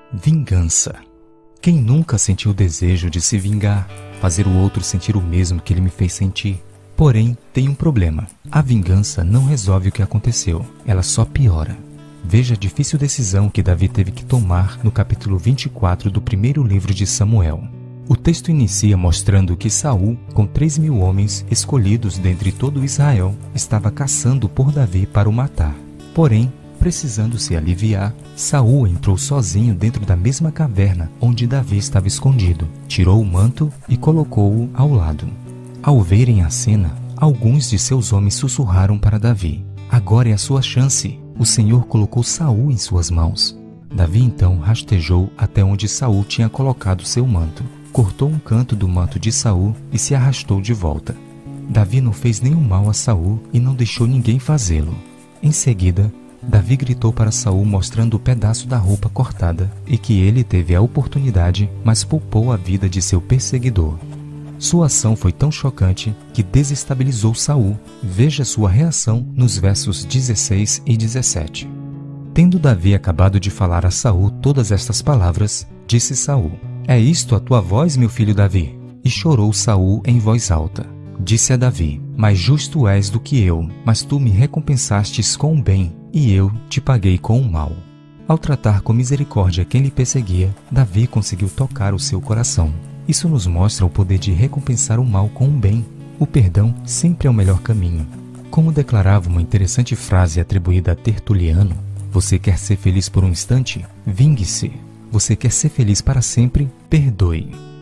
Vingança. Quem nunca sentiu o desejo de se vingar, fazer o outro sentir o mesmo que ele me fez sentir? Porém, tem um problema. A vingança não resolve o que aconteceu, ela só piora. Veja a difícil decisão que Davi teve que tomar no capítulo 24 do primeiro livro de Samuel. O texto inicia mostrando que Saul, com 3.000 homens escolhidos dentre todo Israel, estava caçando por Davi para o matar. Porém, precisando se aliviar, Saul entrou sozinho dentro da mesma caverna onde Davi estava escondido, tirou o manto e colocou-o ao lado. Ao verem a cena, alguns de seus homens sussurraram para Davi: "Agora é a sua chance, o Senhor colocou Saul em suas mãos." Davi então rastejou até onde Saul tinha colocado seu manto, cortou um canto do manto de Saul e se arrastou de volta. Davi não fez nenhum mal a Saul e não deixou ninguém fazê-lo. Em seguida, Davi gritou para Saul mostrando o pedaço da roupa cortada e que ele teve a oportunidade, mas poupou a vida de seu perseguidor. Sua ação foi tão chocante que desestabilizou Saul. Veja sua reação nos versos 16 e 17. Tendo Davi acabado de falar a Saul todas estas palavras, disse Saul: "É isto a tua voz, meu filho Davi?" E chorou Saul em voz alta. Disse a Davi: "Mais justo és do que eu, mas tu me recompensastes com o bem, e eu te paguei com o mal." Ao tratar com misericórdia quem lhe perseguia, Davi conseguiu tocar o seu coração. Isso nos mostra o poder de recompensar o mal com o bem. O perdão sempre é o melhor caminho. Como declarava uma interessante frase atribuída a Tertuliano: "Você quer ser feliz por um instante? Vingue-se. Você quer ser feliz para sempre? Perdoe."